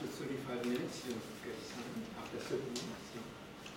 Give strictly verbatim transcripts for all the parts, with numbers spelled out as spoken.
after thirty-five minutes, you'll get some, after thirty minutes. Yeah.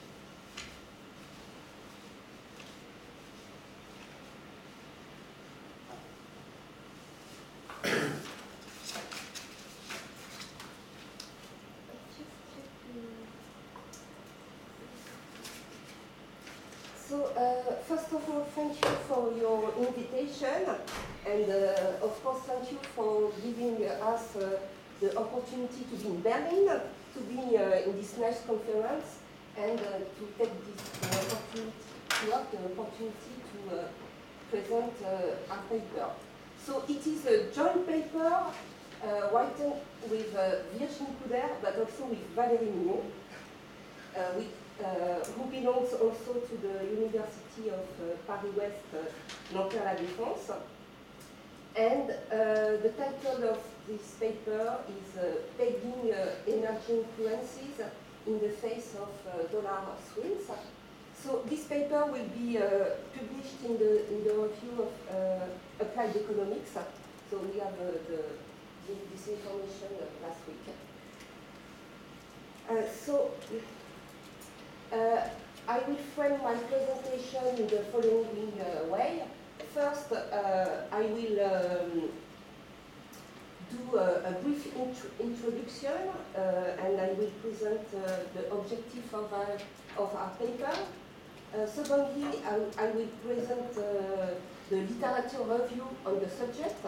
So, uh, first of all, thank you for your invitation, and uh, of course, thank you for giving us uh, the opportunity to be in Berlin, to be uh, in this nice conference, and uh, to take this uh, opportunity, to have the opportunity to uh, present uh, our paper. So, it is a joint paper uh, written with uh, Virginie Couder, but also with Valérie Mignot, uh, with Uh, who belongs also to the University of uh, Paris-West, uh, Nanterre-La Défense. And uh, the title of this paper is uh, Pegging uh, Energy Influences in the Face of uh, Dollar Swings. So this paper will be uh, published in the, in the review of uh, Applied Economics. So we have uh, the, the, this information uh, last week. Uh, so. Uh, I will frame my presentation in the following uh, way. First, uh, I will um, do a, a brief intro introduction uh, and I will present uh, the objective of our, of our paper. Uh, secondly, I, I will present uh, the literature review on the subject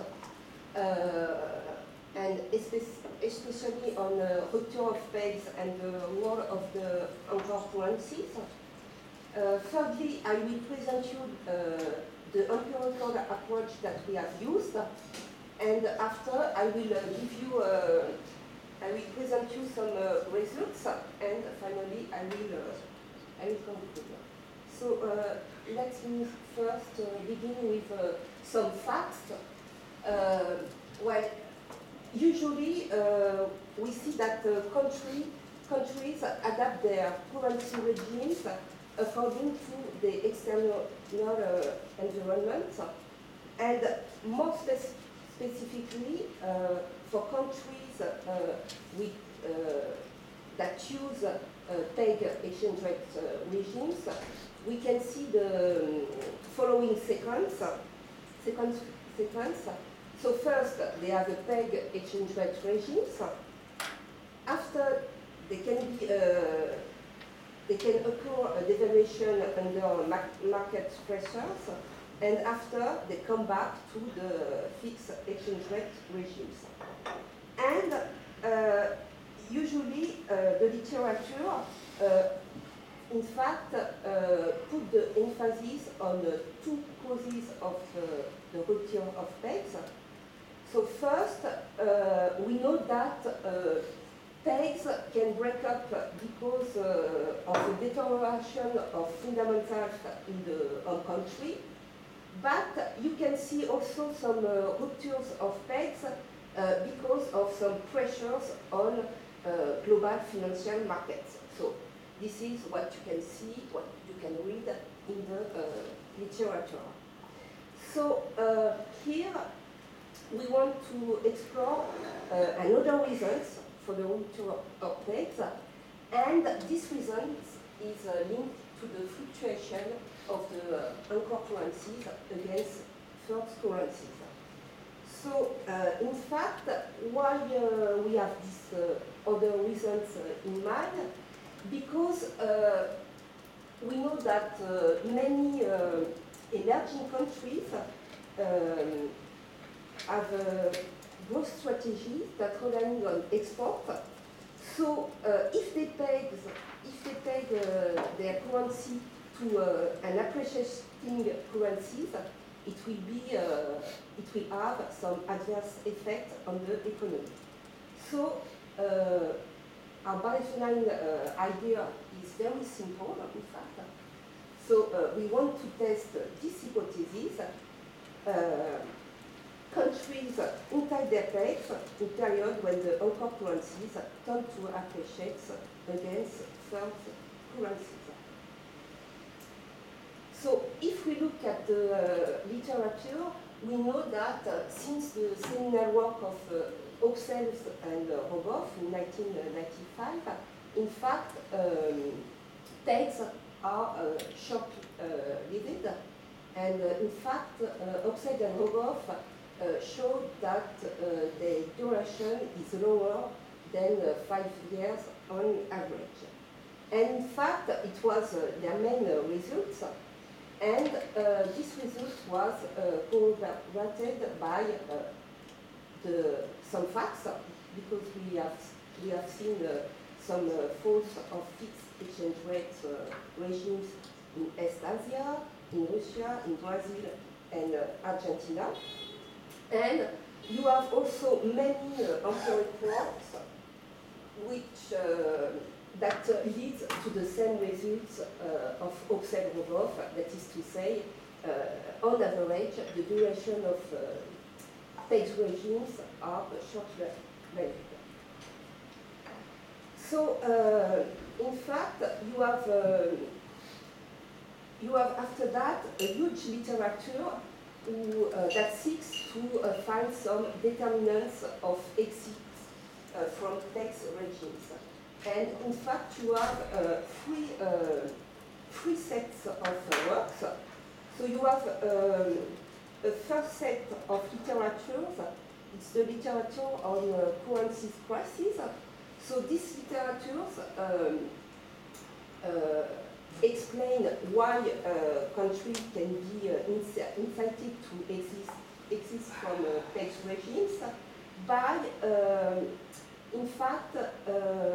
uh, and especially on the uh, rupture of pegs and the role of the anchor currencies. Uh, thirdly, I will present you uh, the empirical approach that we have used, and after I will uh, give you, uh, I will present you some uh, results, and finally I will, uh, I will conclude. So uh, let me first uh, begin with uh, some facts. Uh, well, Usually, uh, we see that uh, country, countries adapt their currency regimes according to the external uh, environment, and more spe specifically, uh, for countries uh, with, uh, that use uh, peg exchange rate uh, regimes, we can see the um, following sequence. sequence, sequence. So first, they have a peg exchange rate regimes. After, they can be, uh, they can occur a devaluation under market pressures, and after they come back to the fixed exchange rate regimes. And uh, usually, uh, the literature, uh, in fact, uh, put the emphasis on uh, two causes of uh, the rupture of pegs. So first, uh, we know that uh, pegs can break up because uh, of the deterioration of fundamentals in the home country, but you can see also some uh, ruptures of pegs uh, because of some pressures on uh, global financial markets. So this is what you can see, what you can read in the uh, literature. So uh, here, we want to explore uh, another reasons for the rupture of pegs, and this reason is uh, linked to the fluctuation of the uh, anchor currencies against first currencies. So, uh, in fact, why uh, we have these uh, other reasons uh, in mind? Because uh, we know that uh, many uh, emerging countries um, have uh, growth strategies that relying on export. So uh, if they peg, if they peg uh, their currency to uh, an appreciating currencies, it will be, uh, it will have some adverse effect on the economy. So uh, our baseline uh, idea is very simple, in fact. So uh, we want to test this hypothesis. Uh, countries inside their pegs in period when the anchor currencies tend to appreciate against first currencies. So if we look at the uh, literature, we know that uh, since the seminal work of uh, Oxels and uh, Rogoff in nineteen ninety-five, in fact, um, pegs are uh, short-lived, uh, and uh, in fact, uh, Oxels and Rogoff uh, showed that uh, the duration is lower than uh, five years on average. And in fact, it was uh, their main uh, results. And uh, this result was uh, corroborated by uh, the, some facts, because we have, we have seen uh, some uh, falls of fixed exchange rate uh, regimes in East Asia, in Russia, in Brazil, and uh, Argentina. And you have also many uh, empirical reports which uh, that uh, leads to the same results uh, of Oxels-Rogoff, that is to say, uh, on average, the duration of uh, pegs regimes are short-lived. So, uh, in fact, you have, uh, you have after that a huge literature who, uh, that seeks to uh, find some determinants of exit uh, from pegs regimes. And in fact, you have uh, three, uh, three sets of uh, works. So you have um, a first set of literatures. It's the literature on uh, currency crisis. So these literatures um, uh, explain why uh, countries can be uh, incited to exist, exist from uh, pegs regimes by um, in fact, uh,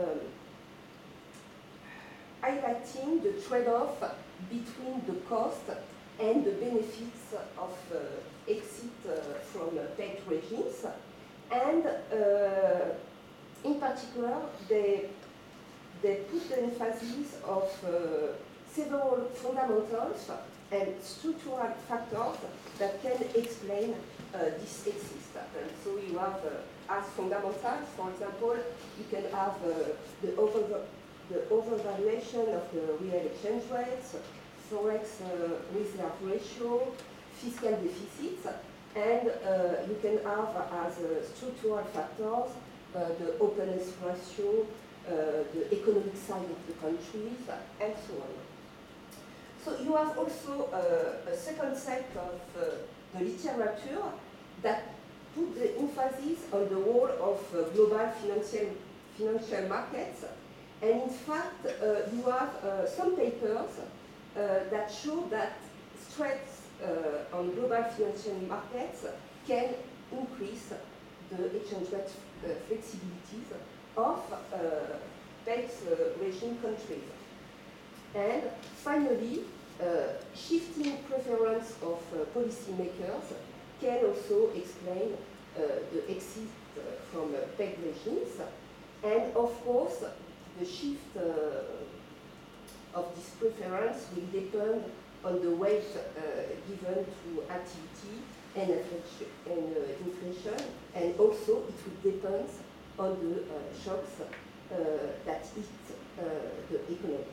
highlighting the trade-off between the cost and the benefits of uh, exit uh, from uh, pegged regimes. And uh, in particular, they, they put the emphasis of uh, several fundamentals and structural factors that can explain uh, this exit. And so you have uh, as fundamentals, for example, you can have uh, the, over, the overvaluation of the real exchange rates, forex uh, reserve ratio, fiscal deficits, and uh, you can have as uh, structural factors uh, the openness ratio, uh, the economic side of the countries, and so on. So you have also uh, a second set of uh, the literature that put the emphasis on the role of uh, global financial, financial markets. And in fact, uh, you have uh, some papers uh, that show that stress uh, on global financial markets can increase the exchange rate uh, flexibilities of uh, pegged uh, regime countries. And finally, uh, shifting preference of uh, policymakers can also explain uh, the exit uh, from uh, pegged regimes. And of course, the shift uh, of this preference will depend on the weight uh, given to activity and, and uh, inflation, and also it will depend on the uh, shocks uh, that hit uh, the economy.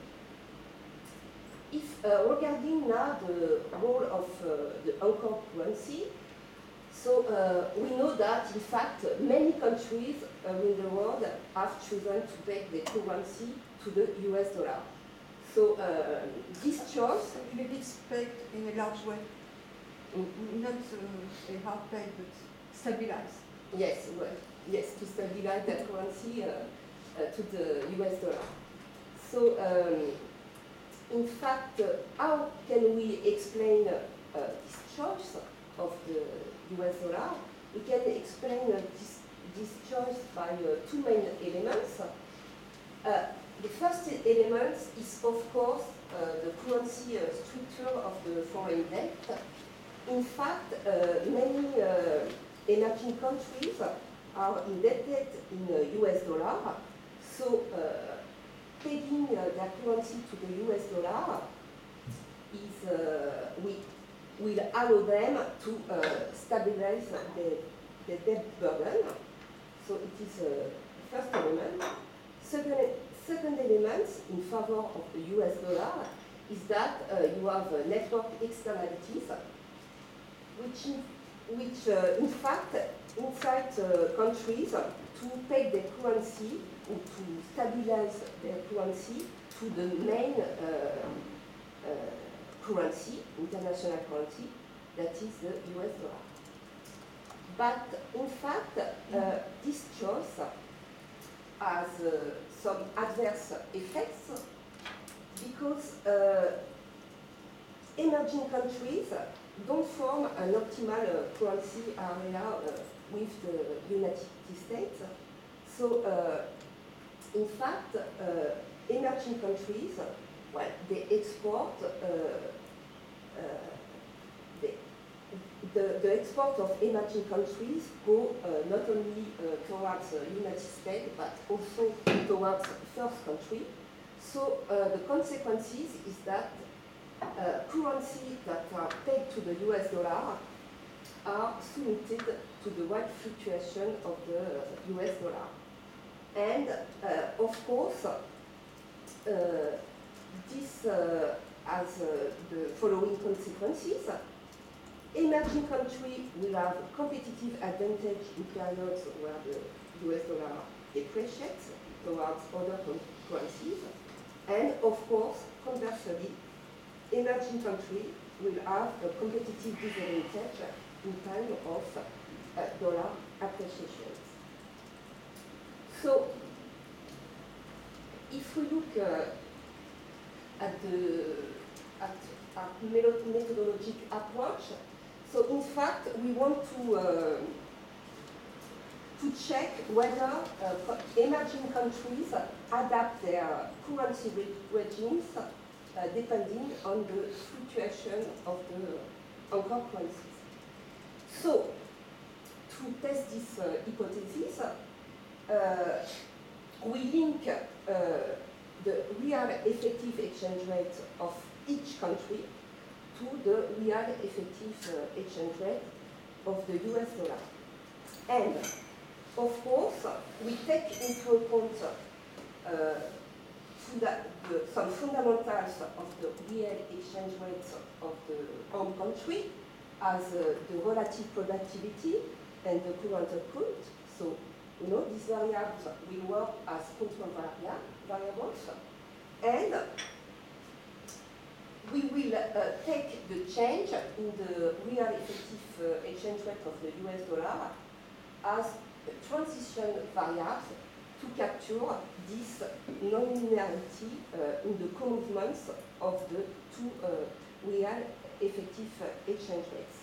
If uh, regarding now the role of uh, the anchor currency, so uh, we know that in fact many countries uh, in the world have chosen to peg the currency to the U S dollar. So uh, this choice, maybe it's pegged in a large way, mm, not uh, a hard peg, but stabilized. yes, well, yes, to stabilize that currency uh, uh, to the U S dollar. So. Um, In fact, uh, how can we explain uh, uh, this choice of the U S dollar? We can explain uh, this, this choice by uh, two main elements. Uh, the first element is, of course, uh, the currency uh, structure of the foreign debt. In fact, uh, many uh, emerging countries are indebted in uh, U S dollar. So, uh, pegging uh, their currency to the U S dollar is, uh, we will allow them to uh, stabilize the, the debt burden. So it is the uh, first element. Second, second element in favor of the U S dollar is that uh, you have uh, network externalities, which, which uh, in fact incite uh, countries to peg their currency or to stabilize their currency to the main uh, uh, currency, international currency, that is the U S dollar. But in fact, uh, this choice has uh, some adverse effects because uh, emerging countries don't form an optimal uh, currency area uh, with the United States. So, uh, in fact, uh, emerging countries, well, they export uh, uh, they, the, the export of emerging countries go uh, not only uh, towards the United States, but also towards first country. So uh, the consequences is that uh, currencies that are pegged to the U S dollar are submitted to the wide fluctuation of the U S dollar. And uh, of course, uh, this uh, has uh, the following consequences. Emerging countries will have competitive advantage in periods where the U S dollar depreciates towards other currencies. And of course, conversely, emerging countries will have a competitive disadvantage in time of uh, dollar appreciation. So, if we look uh, at the at, at methodologic approach, so in fact we want to uh, to check whether uh, emerging countries adapt their currency regimes uh, depending on the fluctuation of the anchor currencies. So, to test this uh, hypothesis, uh, we link uh, the real effective exchange rate of each country to the real effective uh, exchange rate of the U S dollar. And of course, we take into account uh, funda the, some fundamentals of the real exchange rate of the home country, as uh, the relative productivity and the current account. So, you know, these variables will work as control variables. And we will uh, take the change in the real effective uh, exchange rate of the U S dollar as a transition variable to capture this non-linearity uh, in the co-movements of the two uh, real effective uh, exchange rates.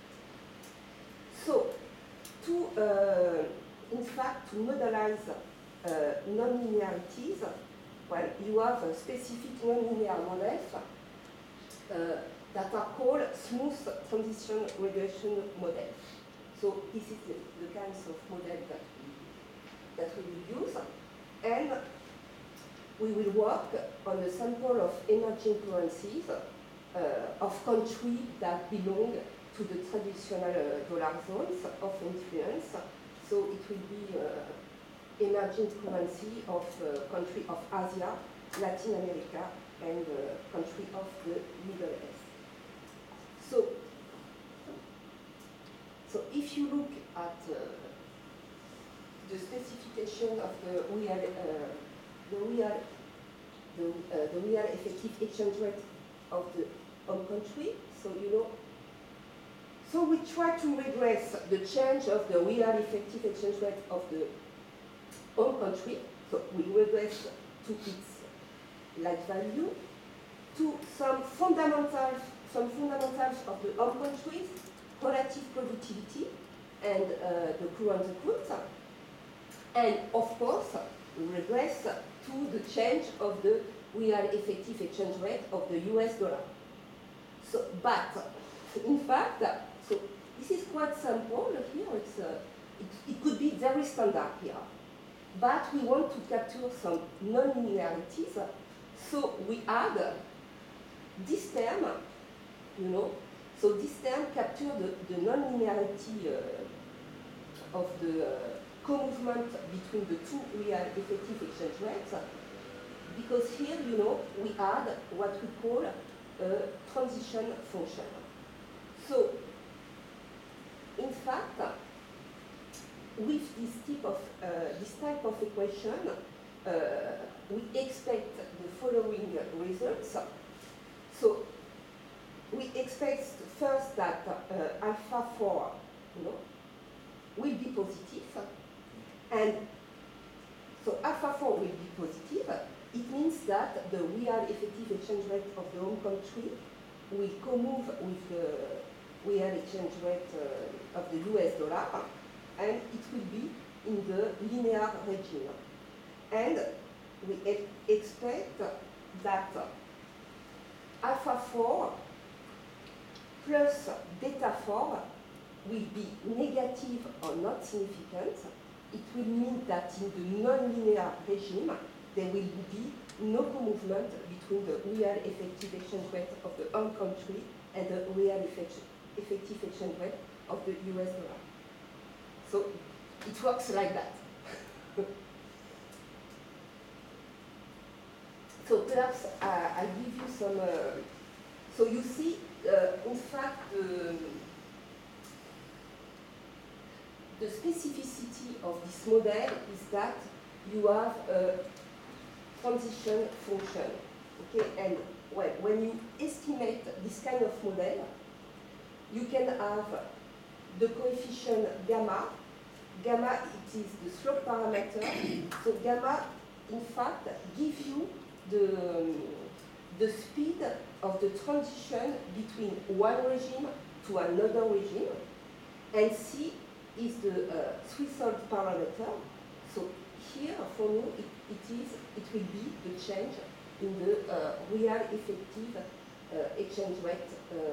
So, to, uh, in fact, to modelize uh, non-linearities, well, you have a specific non-linear models uh, that are called smooth transition regression models. So this is the, the kinds of models that we, that we will use. And we will work on a sample of emerging currencies uh, of countries that belong to the traditional uh, dollar zones of influence. So it will be uh, emerging currency of uh, country of Asia, Latin America, and uh, country of the Middle East. So, so if you look at uh, the specification of the real, uh, the real, the, uh, the real effective exchange rate of the home country, so you know. So we try to regress the change of the real effective exchange rate of the home country. So we regress to its like value, to some fundamentals, some fundamentals of the home countries, relative productivity, and uh, the current account. And of course, we regress to the change of the real effective exchange rate of the U S dollar. So, but in fact, so this is quite simple here. It's, uh, it, it could be very standard here. But we want to capture some non-linearities. So we add this term, you know. So this term captures the, the non-linearity uh, of the uh, co-movement between the two real effective exchange rates. Because here, you know, we add what we call a transition function. So in fact, with this type of, uh, this type of equation, uh, we expect the following results. So we expect first that uh, alpha four, you know, will be positive, and so alpha four will be positive. It means that the real effective exchange rate of the home country will co-move with the real exchange rate uh, of the U S dollar, and it will be in the linear regime. And we e expect that alpha four plus beta four will be negative or not significant. It will mean that in the non-linear regime, there will be no movement between the real effective exchange rate of the home country and the real effective exchange rate of the U S dollar. So it works like that. So perhaps uh, I'll give you some, uh, so you see, uh, in fact, uh, the specificity of this model is that you have a transition function, okay? And well, when you estimate this kind of model, you can have the coefficient gamma. Gamma, it is the slope parameter. So gamma, in fact, gives you the, um, the speed of the transition between one regime to another regime. And C is the uh, threshold parameter. So here, for you, it, it is, it will be the change in the uh, real effective uh, exchange rate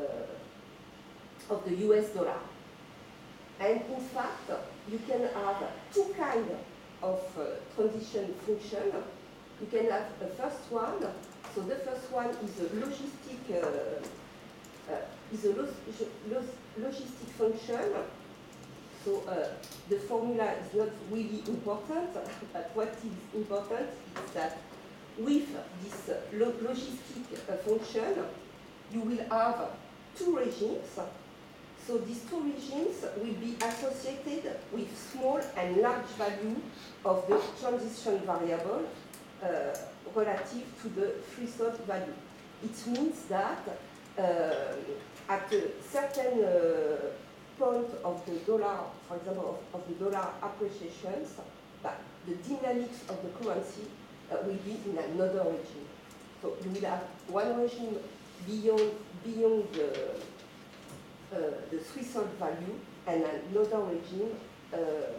uh, of the U S dollar. And in fact, you can have two kinds of uh, transition function. You can have the first one. So the first one is a logistic uh, uh, is a log log logistic function. So uh, the formula is not really important, but what is important is that with this uh, log logistic uh, function, you will have two regimes. So these two regimes will be associated with small and large value of the transition variable uh, relative to the threshold value. It means that uh, at a certain uh, point of the dollar, for example, of, of the dollar appreciations, but the dynamics of the currency uh, will be in another regime. So you will have one regime beyond, beyond the Uh, the threshold value, and another regime uh,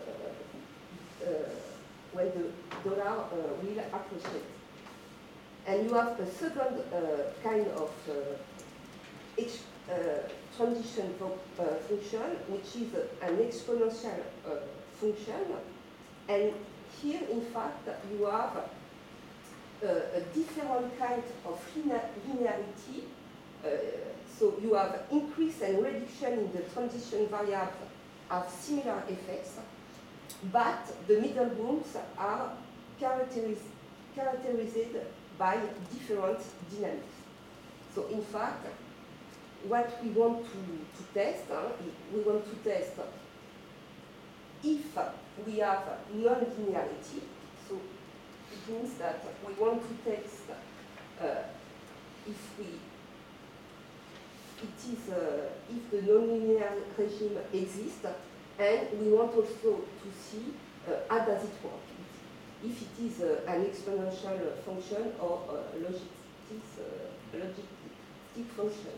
uh, when the dollar uh, will appreciate. And you have a second uh, kind of uh, ex uh, transition uh, function, which is uh, an exponential uh, function. And here, in fact, you have uh, a different kind of linearity. Uh, So you have increase and reduction in the transition variable have similar effects, but the middle groups are characterized, characterized by different dynamics. So in fact, what we want to, to test, uh, we want to test if we have non-linearity. So it means that we want to test uh, if we it is uh, if the non-linear regime exists, and we want also to see uh, how does it work, if it is uh, an exponential function or a logistic, uh, logistic function.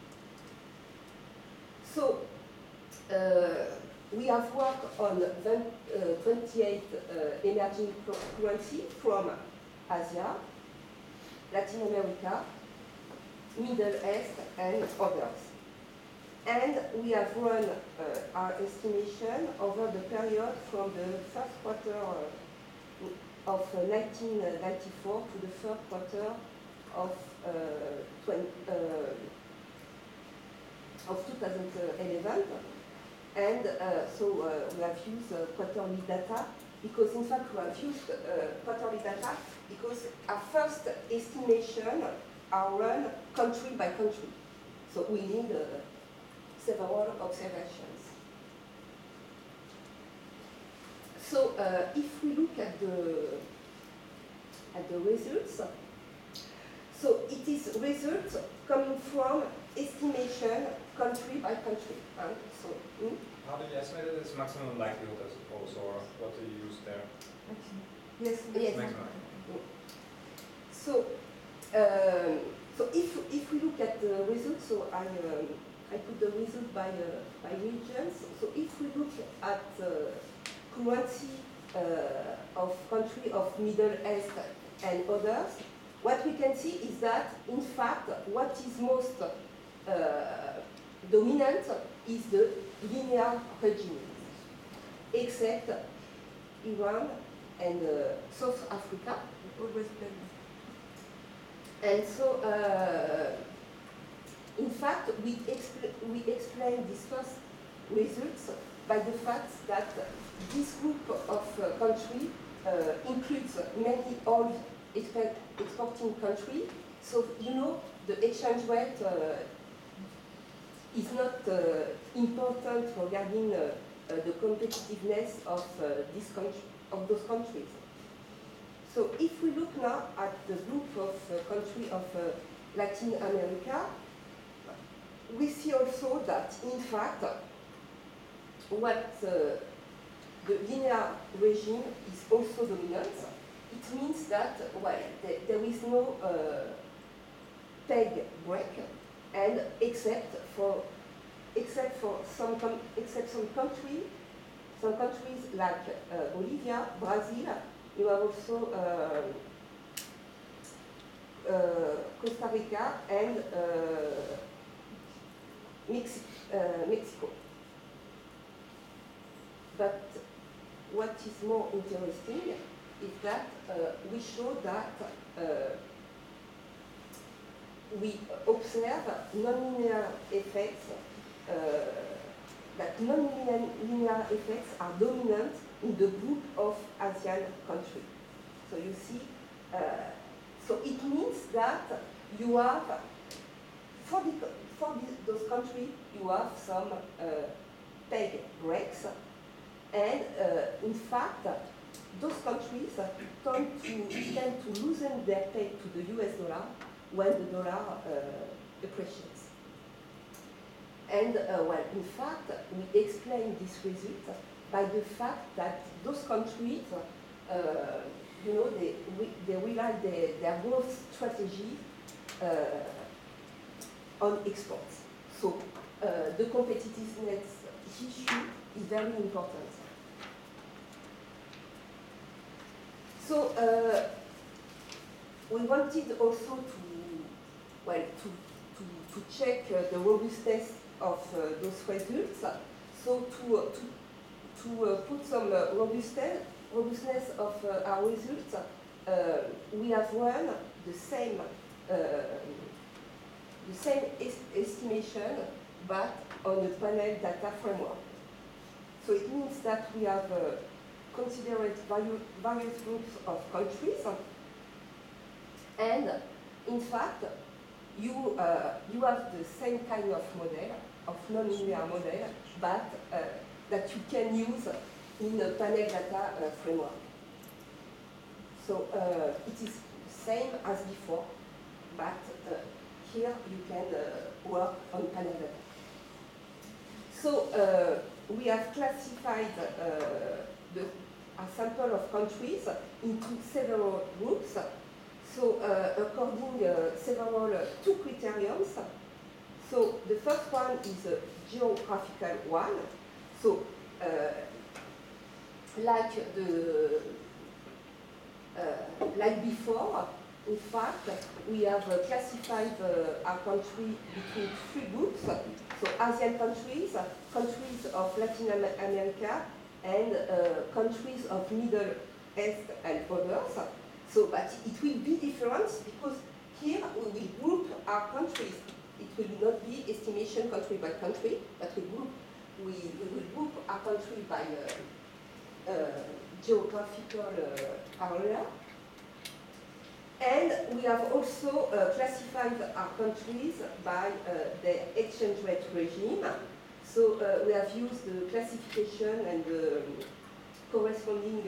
So uh, we have worked on twenty-eight uh, emerging currencies from Asia, Latin America, Middle East, and others. And we have run uh, our estimation over the period from the first quarter uh, of uh, nineteen ninety-four to the third quarter of, uh, twenty, uh, of two thousand eleven. And uh, so uh, we have used uh, quarterly data, because in fact we have used uh, quarterly data because our first estimation are run country by country. So we need uh, several observations. So uh, if we look at the at the results, so it is results coming from estimation country by country. Um, so, hmm? How do you estimate this maximum likelihood, I suppose, or what do you use there? Maximum. Yes. Yes. Maximum. So, um, so if if we look at the results, so I um, I put the result by uh, by regions. So if we look at uh, currency uh, of country of Middle East and others, what we can see is that in fact what is most uh, dominant is the linear regime, except Iran and uh, South Africa. Always better. And so, uh, in fact, we, expl we explain these first results by the fact that this group of uh, countries uh, includes many oil exp exporting countries. So, you know, the exchange rate uh, is not uh, important regarding uh, uh, the competitiveness of uh, this country, of those countries. So if we look now at the group of uh, countries of uh, Latin America, we see also that in fact what uh, the linear regime is also dominant. It means that, well, th there is no uh, peg break, and except for except for some com except some countries, some countries like uh, Bolivia, Brazil, you have also uh, uh, Costa Rica and uh, Mexi uh, Mexico. But what is more interesting is that uh, we show that uh, we observe nonlinear effects, uh, that nonlinear effects are dominant in the group of ASEAN countries. So you see, uh, so it means that you have, for, the, for the, those countries, you have some uh, peg breaks, and uh, in fact, those countries tend to, tend to loosen their peg to the U S dollar when the dollar uh, appreciates. And uh, well, in fact, we explain this result by the fact that those countries, uh, you know, they, they rely their, their growth strategy uh, on exports. So uh, the competitiveness issue is very important. So uh, we wanted also to, well, to, to, to check uh, the robustness of uh, those results. So to, uh, to To uh, put some uh, robustness, robustness of uh, our results, uh, we have run the same, uh, the same est estimation, but on a panel data framework. So it means that we have uh, considered value, various groups of countries, and in fact, you uh, you have the same kind of model, of non-linear model, but uh, that you can use in a panel data uh, framework. So uh, it is the same as before, but uh, here you can uh, work on panel data. So uh, we have classified uh, the, a sample of countries into several groups. So uh, according uh, several uh, two criterions. So the first one is a geographical one. So, uh, like the uh, like before, in fact, we have uh, classified uh, our country between three groups. So, ASEAN countries, countries of Latin America, and uh, countries of Middle East and others. So, but it will be different because here we will group our countries. It will not be estimation country by country, but we group. We, we will group our country by uh, uh, geographical uh, area. And we have also uh, classified our countries by uh, the exchange rate regime. So uh, we have used the classification and the corresponding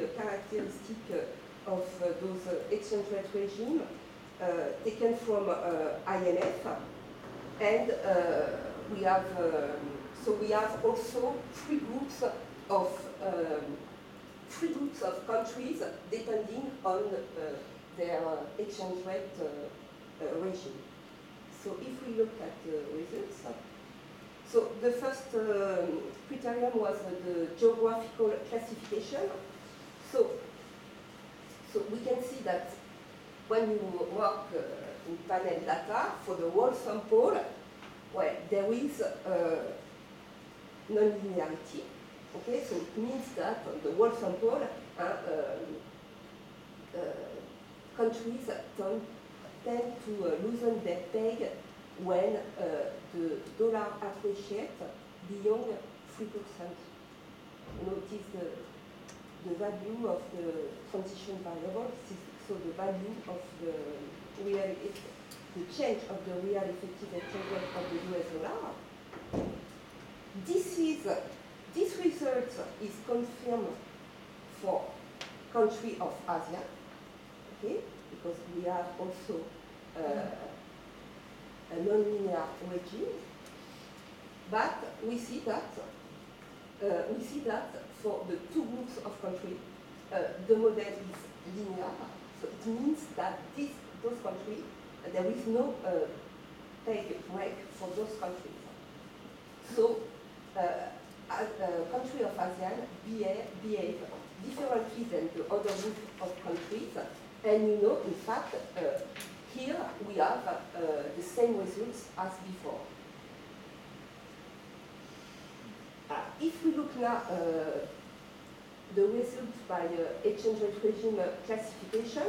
the characteristic uh, of uh, those uh, exchange rate regime uh, taken from uh, I M F, and uh, we have um, so we have also three groups of um, three groups of countries depending on uh, their uh, exchange rate uh, uh, regime. So if we look at the results, so the first um, criterion was uh, the geographical classification. So, so we can see that when you work uh, in panel data for the whole sample, well, there is uh, non-linearity. Okay, so it means that on the whole sample, uh, um, uh, countries tend, tend to uh, loosen their peg when uh, the dollar appreciates beyond three percent. You know, it is the, the value of the transition variable, so the value of the real, the change of the real effective exchange rate of the U S dollar. This is, this result is confirmed for country of Asia, okay, because we have also uh, a non-linear regime, but we see that uh, we see that for the two groups of countries, uh, the model is linear. So it means that this, those countries, uh, there is no uh, peg break for those countries. So, uh, as a country of ASEAN behave, behave differently than the other group of countries, and you know, in fact, uh, here we have uh, the same results as before. Uh, if we look now uh, the results by uh, exchange rate regime uh, classification,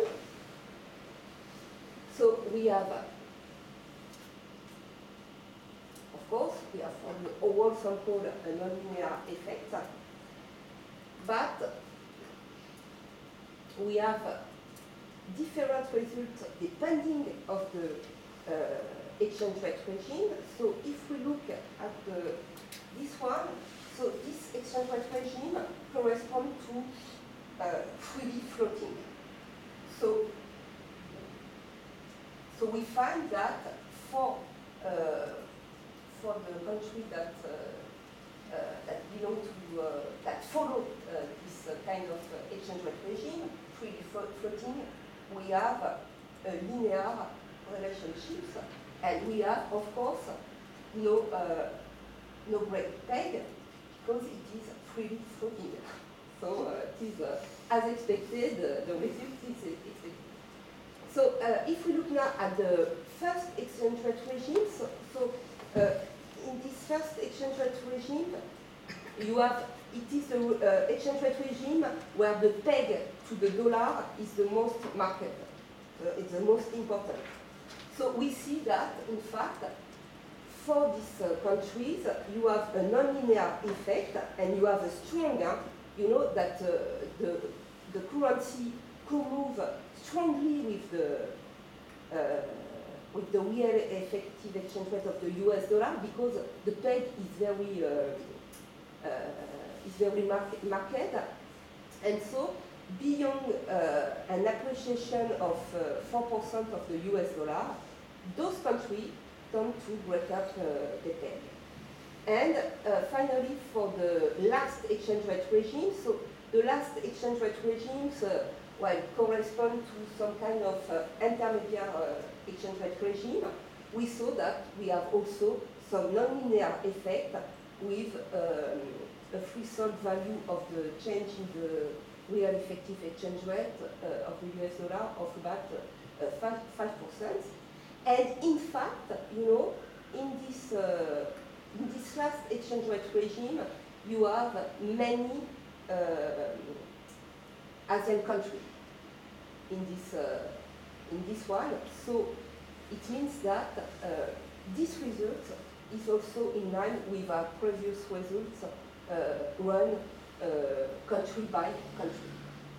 so we have, uh, of course, we have for the whole sample a nonlinear effect, but we have uh, different results depending of the uh, exchange rate regime. So if we look at the, this one, so this exchange rate regime corresponds to uh, freely floating. So, so we find that for uh, for the country that uh, uh, that belong to uh, that follow uh, this uh, kind of uh, exchange rate regime, freely floating, we have a linear relationships, and we have, of course, no uh, no break peg because it is freely floating. So uh, it is uh, as expected. Uh, the result is expected. So uh, if we look now at the first exchange rate regime, so, so uh, in this first exchange rate regime, you have it is the uh, exchange rate regime where the peg to the dollar is the most marked. Uh, it's the most important. So we see that, in fact, for these uh, countries, you have a non-linear effect, and you have a stronger, you know, that uh, the, the currency could move strongly with the, uh, with the real effective exchange rate of the U S dollar, because the peg is very, uh, uh, is very marked, marked. And so, beyond uh, an appreciation of uh, four percent of the U S dollar, those countries tend to break up uh, the peg. And uh, finally, for the last exchange rate regime, so the last exchange rate regimes uh, well, correspond to some kind of uh, intermediate uh, exchange rate regime. We saw that we have also some non-linear effect with um, a threshold value of the change in the real effective exchange rate uh, of the U S dollar of about uh, five percent. And in fact, you know, in this, uh, in this last exchange rate regime, you have many uh, ASEAN countries in this, uh, in this one. So it means that uh, this result is also in line with our previous results uh, run uh, country by country.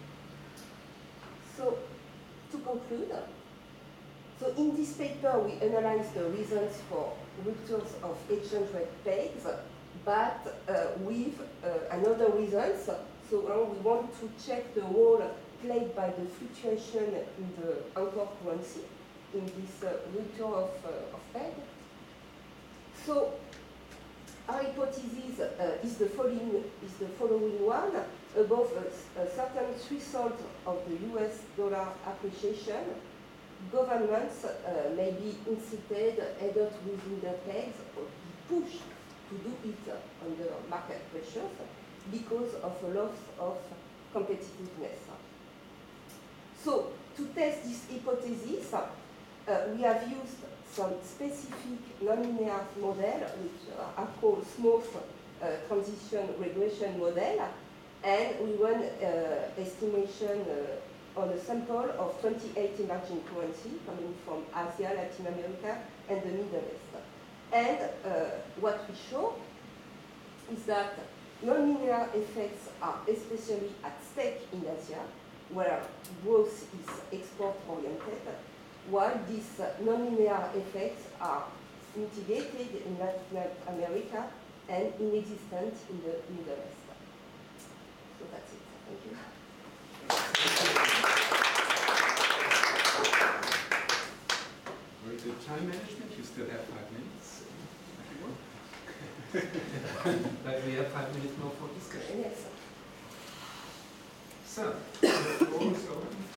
So to conclude, so in this paper we analyze the reasons for ruptures of exchange rate pegs, but uh, with uh, another reasons. So uh, we want to check the role played by the fluctuation in the anchor currency in this uh, return of, uh, of peg. So our hypothesis uh, is, the following, is the following one. Above a, a certain threshold of the U S dollar appreciation, governments uh, may be incited either to within their pegs or be pushed to do it under market pressures because of a loss of competitiveness. So, to test this hypothesis, uh, we have used some specific nonlinear model, which uh, are called smooth uh, transition regression model, and we run uh, estimation uh, on a sample of twenty-eight emerging currencies coming from Asia, Latin America, and the Middle East. And uh, what we show is that nonlinear effects are especially at stake in Asia, where growth is export-oriented, while these uh, nonlinear effects are mitigated in Latin America and inexistent in the Middle East. So that's it. Thank you. Very good time management. You still have five minutes. If you want. But we have five minutes more for discussion. Yes. So, the floor is open